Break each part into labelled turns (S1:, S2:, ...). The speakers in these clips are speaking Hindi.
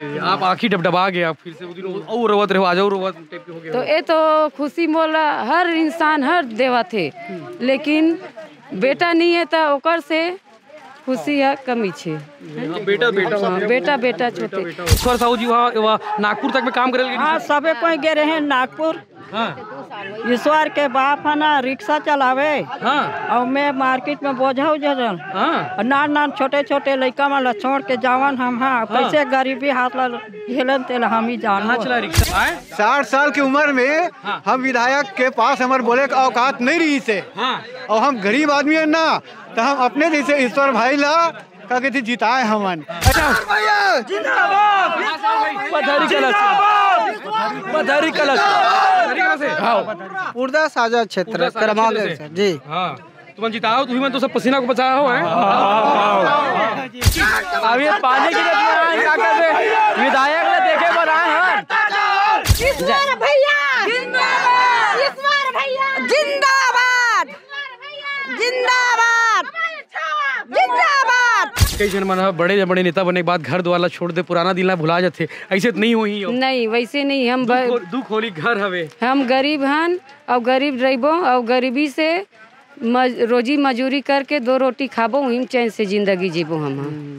S1: आप आखिर डबडबा गए, आप फिर से वो दिन और रोवत रहो, आ जाओ रोवत टाइप के हो गया।
S2: तो ये तो खुशी मोला हर इंसान हर देवा थे, लेकिन बेटा नहीं है तो ओकर से खुशी है कमी छे।
S1: बेटा बेटा
S2: बेटा बेटा छोटे
S1: ईश्वर साहू जी वहाँ नागपुर तक में काम करे।
S3: हाँ, सबे कोई गए रहे नागपुर।
S1: हाँ
S3: ईश्वर के बाप है ना रिक्शा चलावे।
S1: हाँ
S3: और मैं मार्केट में बोझा उजरन।
S1: हाँ
S3: नान छोटे छोटे लड़का में छोड़ के जावन हम। हाँ, कैसे गरीबी हाथ ला झेलन तेल हम ही जान।
S1: चला रिक्शा
S4: 60 साल की उम्र में हम विधायक के पास हमारे बोले का औकात नहीं रही से। और हम गरीब आदमी है ना, तो हम अपने जैसे ईश्वर भाई ला का कहते जिताए हमन।
S1: पधारी कलश
S5: उर्दा साझा क्षेत्र क्रमांक जी।
S1: हाँ तुम जिताओ, तुम्हें तो सब पसीना को बचाया हो है। अब ये पानी की विधायक ने देखे बनाए हैं।
S6: ईश्वर भैया जिंदाबाद, ईश्वर भैया जिंदाबाद, जिंदाबाद, जिंदाबाद।
S1: कई जन मन बड़े बड़े नेता बनने के बाद घर द्वारा छोड़ दे, पुराना दिन ला भुला जाते, ऐसे तो नहीं हुई।
S2: नहीं वैसे नहीं, हम
S1: दुख होली घर हवे।
S2: हम गरीब हन और गरीब रहिबो और गरीबी से रोजी मजूरी करके 2 रोटी खाबो, वहीं चैन से जिंदगी जीबो हम।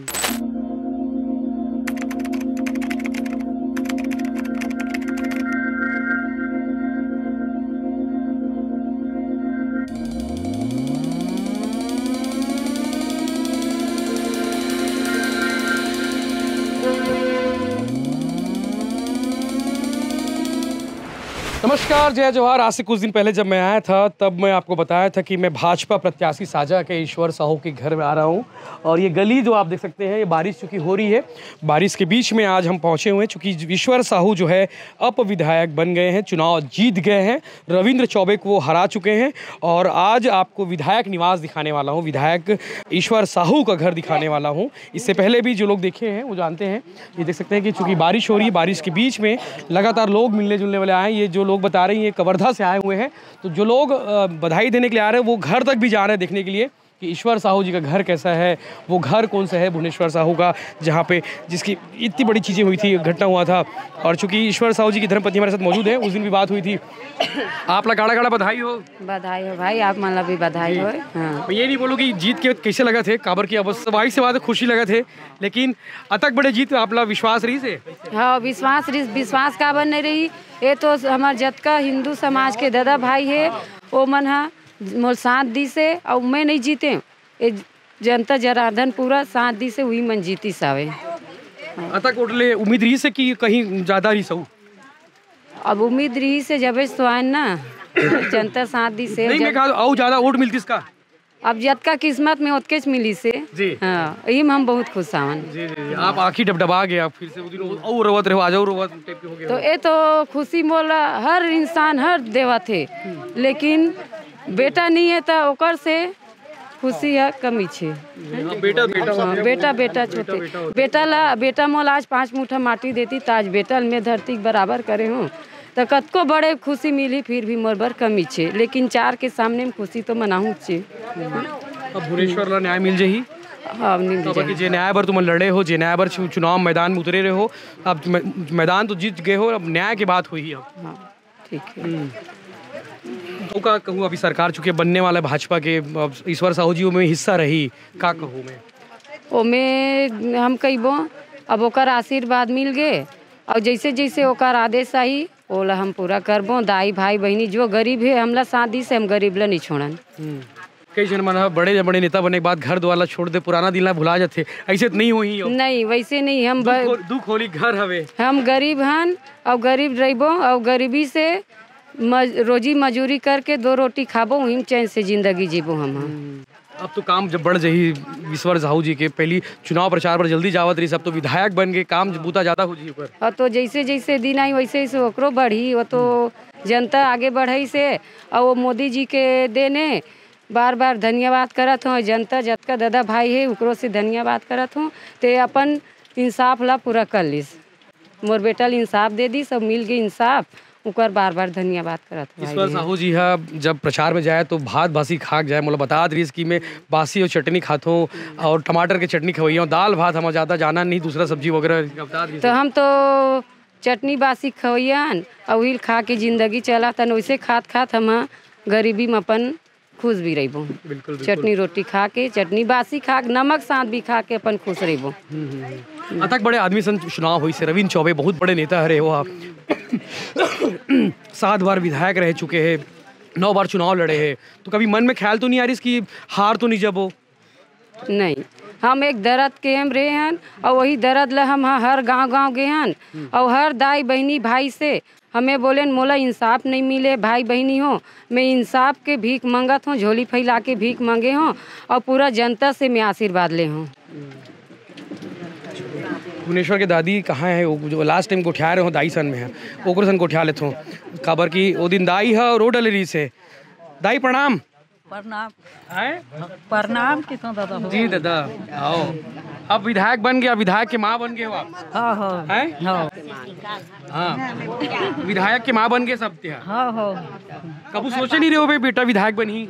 S1: नमस्कार, जय जवाहर। आज से कुछ दिन पहले जब मैं आया था तब मैं आपको बताया था कि मैं भाजपा प्रत्याशी साझा के ईश्वर साहू के घर में आ रहा हूं। और ये गली जो आप देख सकते हैं, ये बारिश चूँकि हो रही है, बारिश के बीच में आज हम पहुंचे हुए हैं। चूँकि ईश्वर साहू जो है अप विधायक बन गए हैं, चुनाव जीत गए हैं, रविंद्र चौबे को वो हरा चुके हैं। और आज आपको विधायक निवास दिखाने वाला हूँ, विधायक ईश्वर साहू का घर दिखाने वाला हूँ। इससे पहले भी जो लोग देखे हैं वो जानते हैं। ये देख सकते हैं कि चूँकि बारिश हो रही है, बारिश के बीच में लगातार लोग मिलने जुलने वाले आए हैं। ये जो लोग बता रही हैं कवर्धा से आए हुए हैं, तो जो लोग बधाई देने के लिए आ रहे हैं वो घर तक भी जा रहे हैं देखने के लिए कि ईश्वर साहू जी का घर कैसा है, वो घर कौन सा है भुवनेश्वर साहू का, जहाँ पे जिसकी इतनी बड़ी चीज़ें हुई थी, घटना हुआ था। और चूंकि ईश्वर साहू जी की धर्मपत्नी हमारे साथ मौजूद है, उस दिन भी बात हुई थी। आप गाड़ा गाड़ा बधाई हो।
S2: बधाई हो भाई, आप मतलब भी बधाई हो। हाँ।
S1: मैं ये नहीं बोलूँ कि जीत के कैसे लगा थे, काबर की अवश्य स्वाभाविक से बात खुशी लगा थे, लेकिन अतक बड़े जीत आप ला विश्वास रही से।
S2: हाँ, विश्वास काबर नहीं रही। ये तो हमारे जतका हिंदू समाज के दादा भाई है, वो मन हा मोर साथ दी से, और मैं नहीं जीते, ये जनता जनार्दन पूरा साथ दी से हुई मन जीती सावे।
S1: अतक उठले उम्मीद रही से कि कहीं ज्यादा रही सऊ।
S2: अब उम्मीद रही से जब स्वान ना जनता साथ दी से
S1: नहीं, मैं कहा और ज्यादा वोट मिलती इसका।
S2: अब जतका किस्मत में उतके मिली से
S1: जी।
S2: हाँ, यही में हम बहुत खुश आवन।
S1: जी जी, आप आखिर डबडबा गए, आप फिर से वो दिन और रोवत रहो, आ जाओ रोवत टाइप के हो गया।
S2: तो ये तो खुशी मोला हर इंसान हर देवा थे, लेकिन बेटा नहीं है तो ओकर से खुशी है कमी छे।
S1: बेटा बेटा
S2: बेटा बेटा छोटे बेटा मोल आज 5 मुठा माटी देती, ताज बेटा में धरती बराबर करे हूँ, तो कतको बड़े खुशी मिली, फिर भी मोर बर कमी छे, लेकिन 4 के सामने में खुशी तो मनाऊँ छे।
S1: अब भुवनेश्वर ला न्याय मिल जाही।
S2: हाँ,
S1: जे न्याय बर तुम लड़े हो, जे न्याय बर चुनाव मैदान में उतरे रहे हो, अब मैदान तो जीत गए हो, अब न्याय की बात हुई। अब
S2: हाँ ठीक है।
S1: तो का कहूँ, अभी सरकार चुके बनने वाला भाजपा के, ईश्वर साहू जी में हिस्सा रही, का कहूँ मैं
S2: ओमे हम कहिबो अब ओकर आशीर्वाद मिल गए, और जैसे जैसे ओकर आदेश आई ओला हम पूरा करबो। दाई भाई बहनी जो गरीब है हमला साथ दी से, हम गरीब ला नहीं छोड़न।
S1: कई जन मन बड़े बड़े नेता बनने के बाद घर द्वारा छोड़ दे, पुराना दिन ला भुला जाते, ऐसे तो नहीं हुई।
S2: नहीं वैसे नहीं, हम
S1: दुख होली घर हवे।
S2: हम गरीब हन और गरीब रहिबो और गरीबी से रोजी मजूरी करके 2 रोटी खाबो, वहीं चैन से जिंदगी जीबो हम।
S1: अब तो काम जब बढ़ जाही ईश्वर साहू जी के, पहली चुनाव प्रचार पर जल्दी जावत रही, सब तो विधायक बन गए, काम बूता ज्यादा हो जी ऊपर।
S2: और तो जैसे जैसे दिन आई वैसे वैसे ओकरो बढ़ी, वो तो जनता आगे बढ़ई से। और वो मोदी जी के देने बार बार धन्यवाद करत हूँ। जनता जतका दादा भाई है ओकरो से धन्यवाद करत हूँ, ते अपन इंसाफ ला पूरा कर लिस। मोर बेटा इंसाफ दे दी, सब मिल गई इंसाफ, उकर बार बार धन्यवाद करत हूँ।
S1: ईश्वर साहू जी हा जब प्रचार में जाए तो भात बासी खाक जाए, मोला बता रही कि मैं बासी और चटनी खाता हूँ और टमाटर की चटनी खवैया हूँ, दाल भात हम ज़्यादा जाना नहीं, दूसरा सब्जी वगैरह बता रही।
S2: तो हम तो चटनी बासी खवैयन और वही खा के जिंदगी चला तन, वैसे खात खात हम गरीबी में अपन खुश भी रहिबो।
S1: बिल्कुल
S2: चटनी रोटी खा के, चटनी बासी खा के, नमक साथ भी खा के अपन खुश रहिबो।
S1: अतक बड़े आदमी सन चुनाव हुई से रविंद्र चौबे बहुत बड़े नेता हरे हो आप 7 बार विधायक रह चुके हैं, 9 बार चुनाव लड़े हैं, तो कभी मन में ख्याल तो नहीं आ रही कि हार तो नहीं जब हो?
S2: नहीं, हम एक दर्द के हम रहे हन और वही दर्द ला हम हर गांव गए हन और हर दाई बहनी भाई से हमें बोले मोला इंसाफ नहीं मिले, भाई बहनी हो मैं इंसाफ के भीख मंगत हूँ, झोली फैला के भीख मांगे हूँ और पूरा जनता से मैं आशीर्वाद ले हूँ।
S1: भुवनेश्वर के दादी कहाँ है? वो जो लास्ट टाइम गोठिया रहे हो दाई सन में है, ओकरो सन गोठिया लेते हो काबर की वो दिन दाई है और रोड डलरी से। दाई प्रणाम।
S3: प्रणाम।
S1: हैं?
S3: प्रणाम कितना दादा हो?
S1: जी दादा आओ। अब विधायक बन गया, विधायक की माँ बन गए हो आप?
S3: हाँ हाँ
S1: हैं?
S3: हाँ
S1: हाँ विधायक की माँ बन गए सब त्या।
S3: हाँ हाँ।
S1: कबू सोचे नहीं रहे हो बे बेटा विधायक बनी?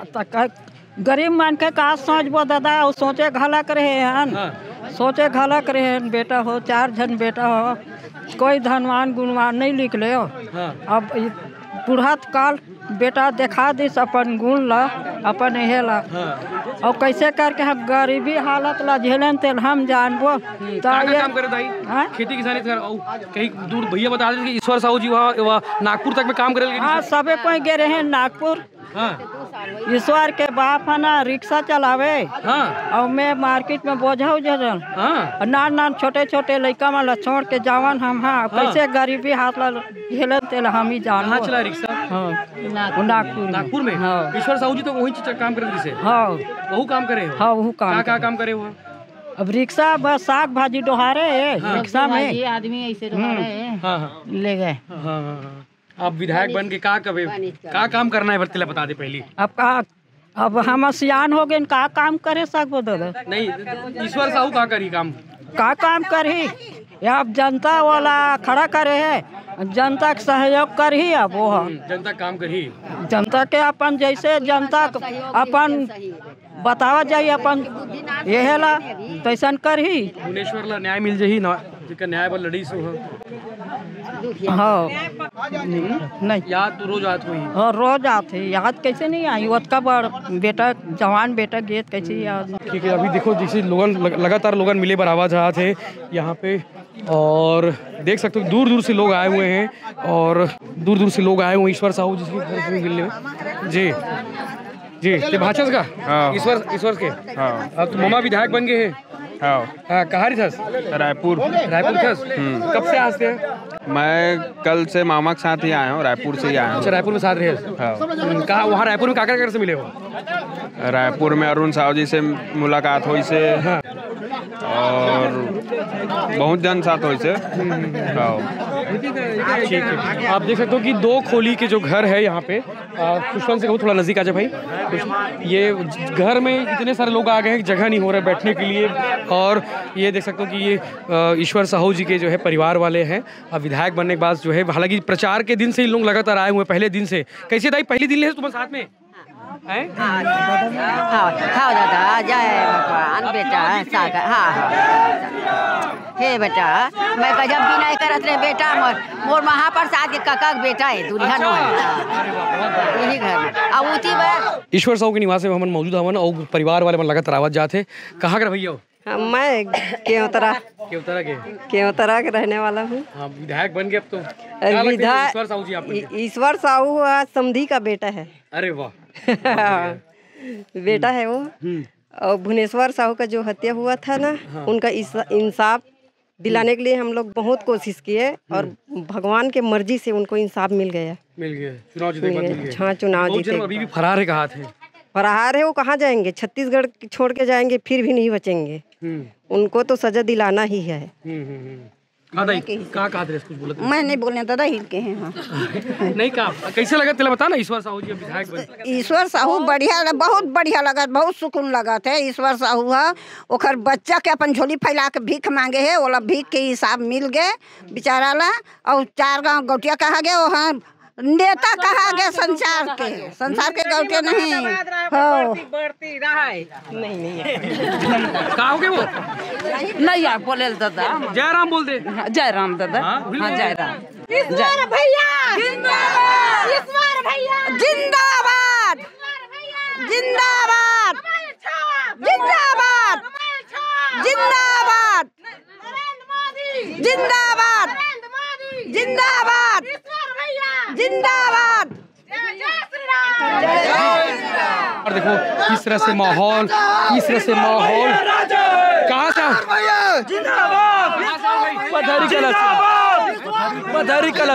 S3: गरीब मान के का सोचबो दादा, और सोचे घलक रहे हन, सोचे घलक रहे हन, बेटा हो 4 जन बेटा हो, कोई धनवान गुणवान नहीं निकले हो। अब बुढ़ात काल बेटा देखा दिस अपन गुण ला, अपन हे ला, और कैसे करके हम गरीबी हालत ला झेलन तेल हम जानबो।
S1: काम करे दाई? खेती किसानी कर कहीं दूर भैया बता रहे कि ईश्वर साहू जी वहाँ नागपुर तक में काम करे।
S3: हाँ सबे कोई गए रहे नागपुर। ईश्वर के बाप है ना रिक्शा चलावे और मैं मार्केट में बोझा उजरन नान छोटे छोटे लड़का में छोड़ के जावन हम। हाँ कैसे गरीबी हाथ ला झेलन तेल हम ही जान।
S1: चला रिक्शा? नागपुर में। ईश्वर साहू जी तो वही काम करे से? हाँ वही काम करे। हाँ वही काम करे हुआ।
S3: अब रिक्शा बस साग भाजी डोहारे रिक्शा में
S2: ये आदमी ऐसे
S3: ले गए।
S1: अब विधायक बन के का काम करना है बर्तिला बता दे पहली।
S3: अब हम सियान हो गए, का काम करे सकबो दादा?
S1: नहीं ईश्वर साहू का करी काम?
S3: का काम करी? अब जनता वाला खड़ा करे है, जनता के सहयोग कर ही। अब वो
S1: जनता काम करी, जनता
S3: के अपन जैसे जनता अपन बतावा जाए अपन ये ला तैसन कर ही।
S1: भुवनेश्वर ला न्याय मिल जाही ना, जिका न्याय पर लड़ी सो।
S3: हाँ नहीं
S1: याद तो रोज आत हुई।
S3: हाँ रोज आते, याद कैसे नहीं आई? का बड़ बेटा जवान बेटा गेत कैसे याद?
S1: ठीक है अभी देखो जैसे लोगन लगातार लोगन मिले पर आवाज आ थे यहाँ पे, और देख सकते हो दूर दूर से लोग आए हुए हैं, और दूर दूर से लोग आए हुए हैं ईश्वर साहू जी के घर से मिलने में। जी जी ते भाचस का? हाँ। ईश्वर के? हाँ। अब तो मामा विधायक बन गए हैं? हाँ। कहाँ रही थस?
S7: रायपुर
S1: थस? कब से आते हैं?
S7: मैं कल से मामा के साथ ही आया हूँ, रायपुर से ही आया हूँ।
S1: अच्छा रायपुर में साथ रहे? हाँ। कहाँ वहाँ रायपुर में काकर से मिले हो?
S7: रायपुर में अरुण साहू जी से मुलाकात हुई से। हाँ। और बहुत जन साथ हुई से।
S1: ठीक है आप देख सकते हो कि 2 खोली के जो घर है यहाँ पे, खुशवंत से कहूँ थोड़ा नजदीक आ जाए भाई। ये घर में इतने सारे लोग आ गए हैं, जगह नहीं हो रहा है बैठने के लिए, और ये देख सकते हो कि ये ईश्वर साहू जी के जो है परिवार वाले हैं। विधायक बनने के बाद जो है, हालांकि प्रचार के दिन से इन लोग लगातार आए हुए हैं, पहले दिन से। कैसे दाई पहले दिन ले तुम्हारे साथ में?
S6: हाँ दादा जय भगवान बेटा सागर। हाँ हे बेटा मैं गजब भी नहीं करत रहे बेटा, मोर महाप्रसाद के काका बेटा है दुल्हन यही घर में। अब उसी में
S1: ईश्वर साहू के निवास में हम मौजूद हवन और परिवार वाले मन लगातार आवाज जाते। कहाँ कर भैया?
S5: मैं केवतरा के रहने वाला हूँ।
S1: हाँ विधायक बन गए अब तो?
S5: ईश्वर साहू जी आप? ईश्वर साहू समधी का बेटा है।
S1: अरे वाह
S5: बेटा है वो। और भुवनेश्वर साहू का जो हत्या हुआ था ना, उनका इंसाफ दिलाने के लिए हम लोग बहुत कोशिश किए, और भगवान के मर्जी से उनको इंसाफ मिल गया। चुनाव जीते। हाँ चुनाव जीते।
S1: अभी भी फरार है, कहाँ थे?
S5: फरार है वो, कहाँ जाएंगे? छत्तीसगढ़ छोड़ के जाएंगे फिर भी नहीं बचेंगे। उनको तो सजा दिलाना ही है।
S1: कहाँ बोला
S3: मैं नहीं बोलने दादा हिल के हैं। हाँ।
S1: नहीं कहा कैसे लगा तेरा बता ना ईश्वर साहू जी विधायक बने।
S3: ईश्वर साहू बढ़िया, बहुत बढ़िया लगा, बहुत सुकून लगा थे। ईश्वर साहू है ओखर बच्चा के अपन झोली फैला के भीख मांगे है, ओला भीख के हिसाब मिल गए बेचारा ला। और 4 गांव गौटिया कहा गया, वहाँ नेता कहा गया संसार के गौटिया नहीं हो। नहीं
S1: कहोगे वो
S6: नहीं यार बोले दादा।
S1: जय राम बोल दे।
S6: जय राम दादा। हाँ जय राम।
S3: ईश्वर भैया जिंदाबाद, ईश्वर भैया जिंदाबाद, जिंदाबाद, जिंदाबाद, जिंदाबाद, जिंदाबाद, जिंदाबाद, जिंदाबाद।
S1: और देखो किस तरह से माहौल कहाँ से पधारी कलश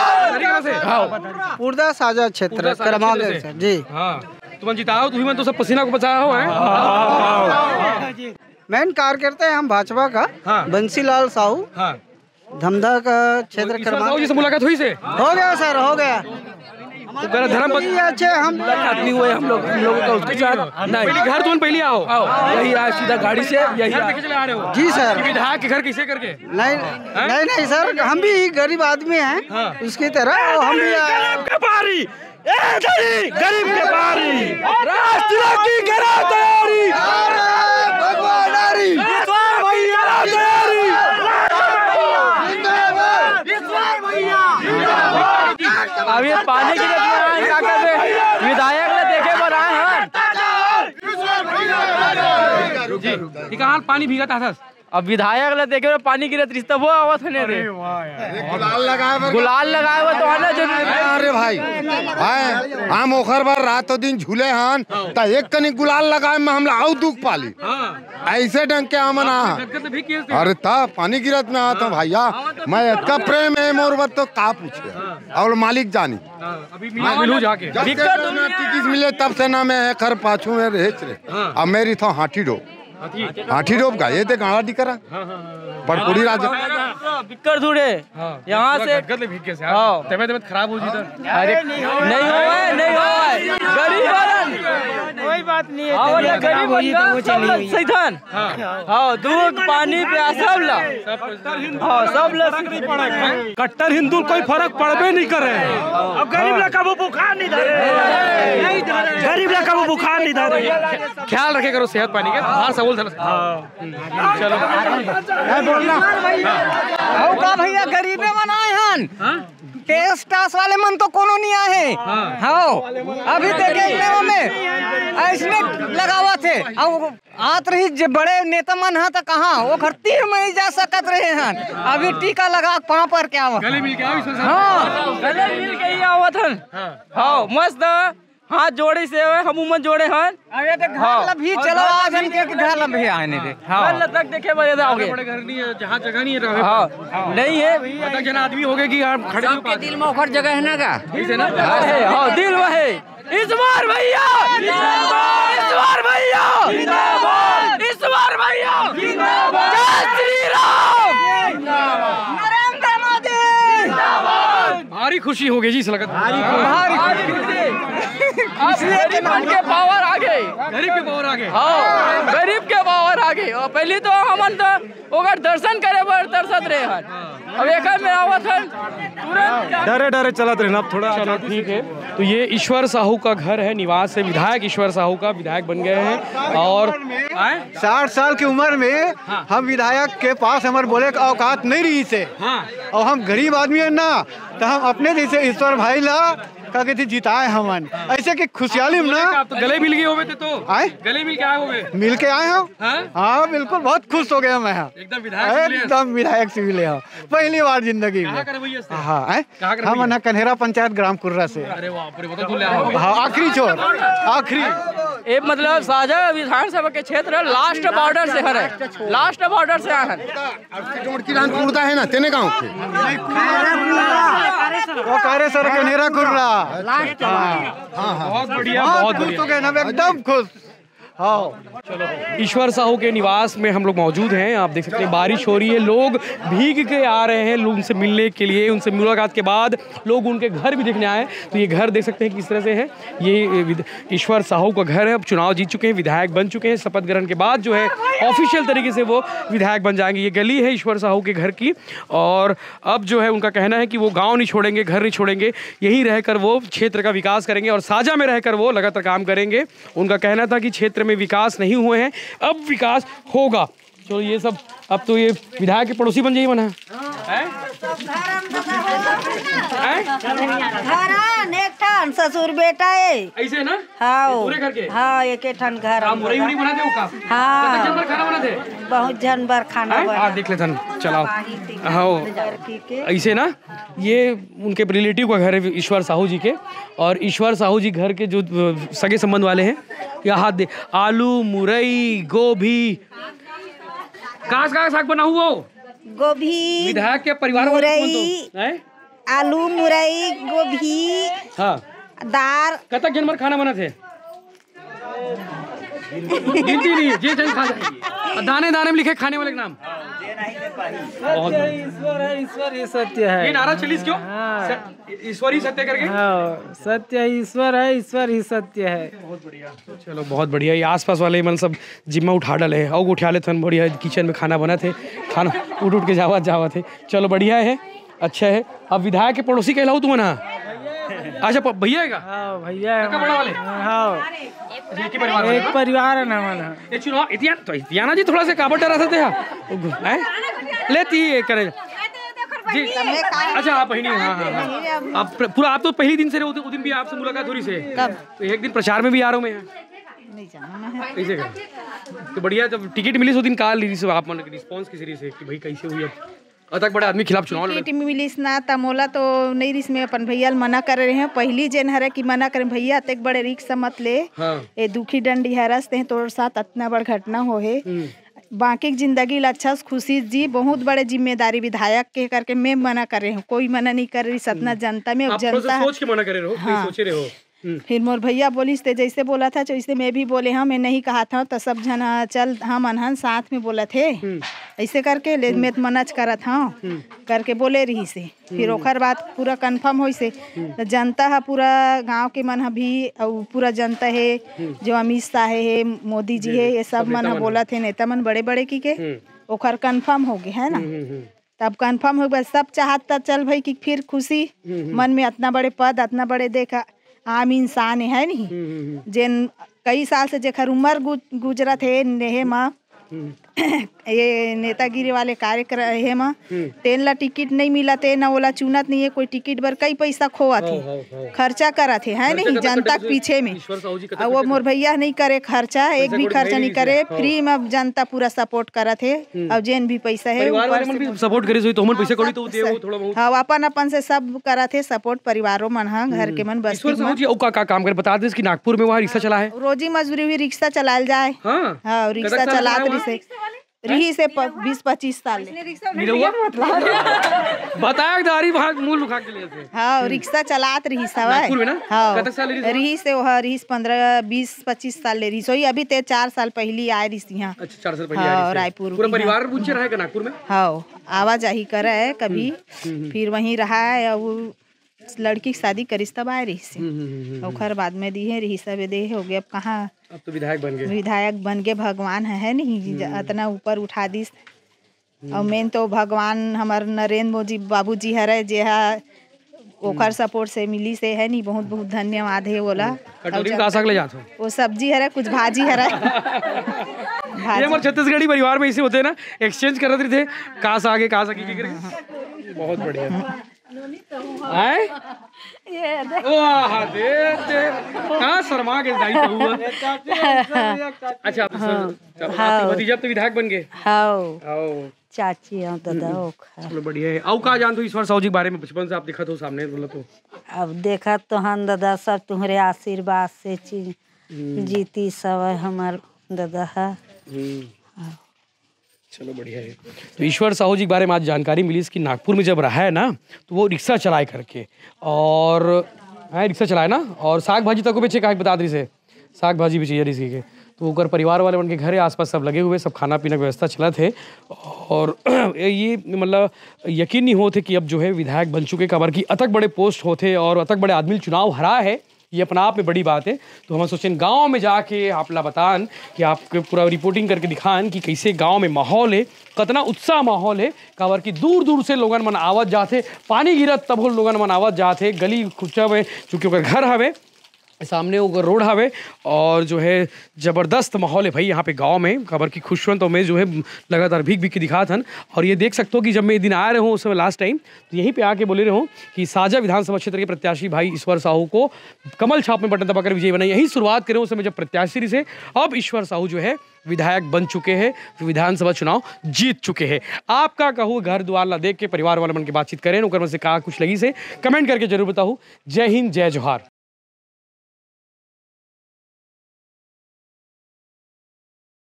S8: पूर्दा साझा क्षेत्र करमागढ़ से जी।
S1: हाँ तुम जिताओ, तुम्हें तो सब पसीना को बचाया हो है।
S8: मेन कार्यकर्ता है हम भाजपा का।
S1: हाँ।
S8: बंसीलाल साहू।
S1: हाँ।
S8: धमधा का क्षेत्र
S1: साहू जी से मुलाकात हुई से
S8: हो गया सर, हो गया।
S1: तो धर्म
S8: अच्छे हम
S9: आदमी हुए हम लोगों का उसके साथ
S1: नहीं। घर तुम पहले आओ
S9: यही आए सीधा गाड़ी से यही
S1: चले आ रहे हो।
S8: जी सर।
S1: विधायक के घर कैसे करके?
S8: नहीं सर, हम भी गरीब आदमी हैं उसकी तरह। हम भी
S9: गरीब के पारी राष्ट्र की करा तैयारी,
S1: अब ये पानी की विधायक ने देखे पर आए हैं। कहाँ पानी भीगा था। अब विधायक ने देखे पानी गिरे रिश्ता वो आवत है रे। गुलाल लगाए हुए तो आना जरूरी।
S10: अरे भाई हम ओखर बार रातों दिन झूले हन तो एक कनी गुलाल लगाए में हमला आउ दुख पाली। ऐसे ढंग के आमन आ। अरे ता पानी गिरत में आता भैया, मैं इतना प्रेम है मोर बात तो का पूछे और मालिक जानी। टिकट मिले तब से ना मैं खर पाछू में रहे। अब मेरी था हाथी डोब का ये ते गाड़ा दिकरा बड़पुड़ी राजा
S1: बिक्कर दूरे यहाँ से तबियत खराब हो जी। अरे नहीं हो गरीब कोई बात नहीं है। गरीब हो जी तो वो चली सही थान। हाँ दूध पानी प्यासा ला सब ला।
S9: कट्टर हिंदू कोई फर्क पड़बे नहीं करे। अब गरीब ला कबो बुखार नहीं धरे, गरीब ला कबो बुखार नहीं धरे।
S1: ख्याल रखे करो सेहत पानी के बाहर से बोल। चलो
S8: का भैया गरीबे मन आए हन। टेस टास वाले मन तो कोनो नहीं आए। हाँ अभी देखे में ऐसने लगावा थे। अब आत रही जो बड़े नेता मन है तो कहाँ वो घर तीर में ही जा सकत रहे हन। अभी टीका लगा पाँव पर क्या हुआ।
S1: गले मिल के
S8: हाँ
S1: गले मिल के ही आवत हन। हाँ मस्त हाथ जोड़े से हम उमन जोड़े हन।
S8: अरे तो घर भी चलो आज हम के घर भी आए नहीं थे।
S1: हाँ तक देखे बड़े आओगे बड़े घर नहीं है जहाँ जगह नहीं है। हाँ नहीं है पता जन आदमी हो गए कि आप खड़े
S6: सबके दिल में ओखर जगह है ना का।
S1: हाँ दिल में है। इस बार भैया, इस बार भैया, इस बार भैया जय श्री राम,
S8: नरेंद्र मोदी।
S1: भारी खुशी हो गई जी। लगत
S6: के पावर आ गए,
S1: गरीब के पावर आ गए।
S6: हाँ गरीब के पावर आ गए। और पहले तो हमन तो ओकर दर्शन करे बर तरसत रहे हन। अब एक में आवत हन तुरंत
S9: डरे चलत रहे। अब थोड़ा
S1: चलो ठीक है। तो ये ईश्वर साहू का घर है, निवास है। विधायक ईश्वर साहू का विधायक बन गए हैं। और
S4: 60 साल की उम्र में हम विधायक के पास हमारे बोले का औकात नहीं रही से। और हम गरीब आदमी है ना तो हम अपने जैसे ईश्वर भाई ला का कहते जिताए हमन ऐसे कि खुशहाली में ना।
S1: तो गले मिल गए होवे थे तो
S4: आए
S1: गले मिल के आए होवे।
S4: मिल के आए हम। हाँ बिल्कुल बहुत खुश हो गया मैं। एकदम विधायक से मिले हम पहली बार जिंदगी में। हाँ हम कन्हेरा पंचायत ग्राम कुर्रा से। हाँ आखिरी छोर आखिरी
S6: ये मतलब साझा विधानसभा के क्षेत्र लास्ट बॉर्डर से है। लास्ट बॉर्डर से आए
S10: है ना तेने गाँव के
S4: वो करे सर कन्हेरा कुर्रा।
S1: बहुत बढ़िया
S4: बहुत खुश हो गए ना एकदम खुश। हाँ
S1: चलो, ईश्वर साहू के निवास में हम लोग मौजूद हैं। आप देख सकते हैं बारिश हो रही है, लोग भीग के आ रहे हैं लोग उनसे मिलने के लिए। उनसे मुलाकात के बाद लोग उनके घर भी देखने आए। तो ये घर देख सकते हैं किस तरह से है। ये ईश्वर साहू का घर है। अब चुनाव जीत चुके हैं, विधायक बन चुके हैं। शपथ ग्रहण के बाद जो है ऑफिशियल तरीके से वो विधायक बन जाएंगे। ये गली है ईश्वर साहू के घर की, और अब जो है उनका कहना है कि वो गाँव नहीं छोड़ेंगे, घर नहीं छोड़ेंगे, यहीं रहकर वो क्षेत्र का विकास करेंगे और साझा में रहकर वो लगातार काम करेंगे। उनका कहना था कि क्षेत्र में विकास नहीं हुए हैं, अब विकास होगा। तो ये सब अब तो ये विधायक के पड़ोसी बन जाइए मना
S11: ससुर बेटा है
S1: ऐसे ना।
S11: हाँ
S1: पूरे घर के
S11: हाँ एक ठन घर
S1: मुरई उरई बनाते हो का?
S11: हाँ
S1: खाना बनाते
S11: बहुत जनबर खाना बना
S1: देख लेते चलाओ। हाँ ऐसे ना, ये उनके रिलेटिव का घर है ईश्वर साहू जी के, और ईश्वर साहू जी घर के जो सगे संबंध वाले हैं। यहाँ दे आलू मुरई गोभी का साग बना हुआ
S11: गोभी
S1: विधायक के परिवार
S11: मुरई आलू मुरई गोभी
S1: हाँ
S11: दाल
S1: कतक जनमर खाना बना थे गिनती नहीं जे जन खा जाएगी। दाने दाने में लिखे खाने वाले के नाम।
S12: ईश्वर है, ईश्वर ही सत्य है।
S1: ये नारा चलीस क्यों? ईश्वर ही सत्य करके।
S12: हाँ सत्य ईश्वर है, ईश्वर ही सत्य है।
S1: बहुत बढ़िया। चलो बहुत बढ़िया। ये आसपास वाले मन सब जिम्मा उठा डाले और उठा ले थे बढ़िया। किचन में खाना बना थे, खाना उठ के जावा थे। चलो बढ़िया है, अच्छा है। अब विधायक के पड़ोसी कहलाऊ तुम ना? अच्छा भैया है का?
S12: हाँ भैया है
S1: बड़ा वाले।
S12: हाँ एक परिवार है ना मना।
S1: ये चुनाव इतियाना जी थोड़ा सा काबड़ डरा सकते हैं लेती है करे जी। अच्छा आप पहली हाँ आप पूरा आप तो पहली दिन से रहे, उस दिन भी आपसे मुलाकात हो रही से तो एक दिन प्रचार में भी आ रहा हूँ मैं
S11: नहीं जाना
S1: ऐसे का। तो बढ़िया, जब टिकट मिली उस दिन कहा ली से आप मन रिस्पॉन्स किस तरह से कि भाई कैसे हुई अब तक बड़े आदमी खिलाफ चुनाव
S11: टिकट मिलिस ना तमोला तो नहीं रिस में अपन भैया मना कर रहे हैं। पहली जेन हरे की मना करें भैया तक बड़े रिक्स मत ले।
S1: हाँ।
S11: ए दुखी डंडी हरसते हैं तोर साथ इतना बड़ घटना हो है। बाकी जिंदगी अच्छा खुशी जी बहुत बड़े जिम्मेदारी विधायक के करके मैं मना कर रही हूँ, कोई मना नहीं कर रही। सतना जनता में जनता
S1: सोच के मना कर रहे हो। हाँ। सोचे रहे हो।
S11: फिर मोर भैया बोलिस ते जैसे बोला था वैसे मैं भी बोले हाँ मैं नहीं कहा था तो सब जन चल हम अनहन साथ में बोला थे ऐसे करके ले मैं मनच करा था करके बोले रही से। फिर ओखर बात पूरा कंफर्म हो से तो जनता है पूरा गांव के मन भी और पूरा जनता है जो अमित शाह है मोदी जी है ये सब मन बोला थे नेता मन बड़े बड़े की के ओखर कंफर्म हो गए है ना। तब कंफर्म हो गया सब चाहता चल भाई कि फिर खुशी मन में इतना बड़े पद इतना बड़े देखा आम इंसान है नहीं जेन कई साल से जेखर उम्र गुजरत है नेहे माँ ये नेतागिरी वाले कार्यक्रम है माँ तेन ला टिकट नहीं मिला थे ना ओला चुनत नहीं है कोई टिकट बर कई पैसा खोआ थे खर्चा करा थे है नहीं जनता के पीछे में। और वो मोर भैया नहीं करे खर्चा एक भी खर्चा नहीं करे फ्री में जनता पूरा सपोर्ट करा थे और जेन भी पैसा है
S1: सपोर्ट करे तो पैसा कौड़ी तो दे थोड़ा बहुत।
S11: हाँ अपन अपन से सब करा थे सपोर्ट परिवारों मन हाँ घर के मन बस
S1: का काम करे बता दे कि नागपुर में वहाँ रिक्शा चला है
S11: रोजी मजदूरी हुई रिक्शा चलाल जाए। हाँ रिक्शा चला रही से 20-25 साल
S1: बताया मूल लुका के लिए
S11: हाँ रिक्शा चलात रही सवाई। हाँ रही से वह रही 15-20-25 साल ले रही सोई अभी ते 4 साल पहली आए रही यहाँ।
S1: अच्छा 4 साल पहले हाँ,
S11: रायपुर
S1: पूरा परिवार पूछे रहा है नागपुर में।
S11: हाँ आवाजाही करा है कभी फिर वहीं रहा है और लड़की की शादी करिस तब आए रही से और बाद में दी है रही सब दे हो गया। अब कहाँ
S1: अब तो विधायक बन गए
S11: भगवान है नहीं इतना ऊपर उठा दिस। और मेन तो भगवान हमारे नरेंद्र मोदी बाबूजी हरे जे ओखर सपोर्ट से मिली से है नहीं बहुत बहुत धन्यवाद है बोला। वो सब्जी हरे कुछ भाजी हरे
S1: हमारे छत्तीसगढ़ी परिवार में ऐसे होते हैं ना एक्सचेंज कर रहे थे कास आगे कास आगे बहुत बढ़िया शर्मा के अच्छा भतीजा तो विधायक बन गए।
S11: चाची दादा
S1: चलो बढ़िया है। आओ कहा जानते हो ईश्वर साहू जी के बारे में बचपन से आप देखा तो सामने बोला तो
S11: अब देखा तो हम दादा सब तुम्हारे आशीर्वाद से जीती सब हमार दादा है।
S1: चलो बढ़िया है। तो ईश्वर साहू जी के बारे में आज जानकारी मिली कि नागपुर में जब रहा है ना तो वो रिक्शा चलाए करके और रिक्शा चलाए ना और साग भाजी तक को बेचे का बता दी से साग भाजी बेची रही के तो अगर परिवार वाले उनके घर आसपास सब लगे हुए, सब खाना पीना की व्यवस्था चला थे। और ये मतलब यकीन नहीं होते कि अब जो है विधायक बन चुके, खबर की अतक बड़े पोस्ट होते और अतक बड़े आदमी चुनाव हरा है, ये अपना आप में बड़ी बात है। तो हम सोचें गांव में जाके आपला बतान कि आपके पूरा रिपोर्टिंग करके दिखान कि कैसे गांव में माहौल है, कितना उत्साह माहौल है। काबर की दूर दूर से लोगन मन आवत जाते, पानी गिरत तब लोगन मन आवत जाते, गली कुचा में चूँकि ओकर घर हवे, सामने वो रोड हवे और जो है ज़बरदस्त माहौल है भाई यहाँ पे गांव में। खबर की खुशवंत में जो है लगातार भीग भीग के दिखा था। और ये देख सकते हो कि जब मैं ये दिन आ रहे हूँ उस समय लास्ट टाइम, तो यहीं पे आके बोले रहे हूँ कि साजा विधानसभा क्षेत्र के प्रत्याशी भाई ईश्वर साहू को कमल छाप में बटन दबाकर विजयी बनाई। यही शुरुआत करें उस समय जब प्रत्याशी से, अब ईश्वर साहू जो है विधायक बन चुके हैं, विधानसभा चुनाव जीत चुके हैं। आपका कहूँ घर द्वार ला देख के परिवार वाले मन के बातचीत करें, उनकर से कहा कुछ लगी से कमेंट करके जरूर बताऊँ। जय हिंद, जय जोहार।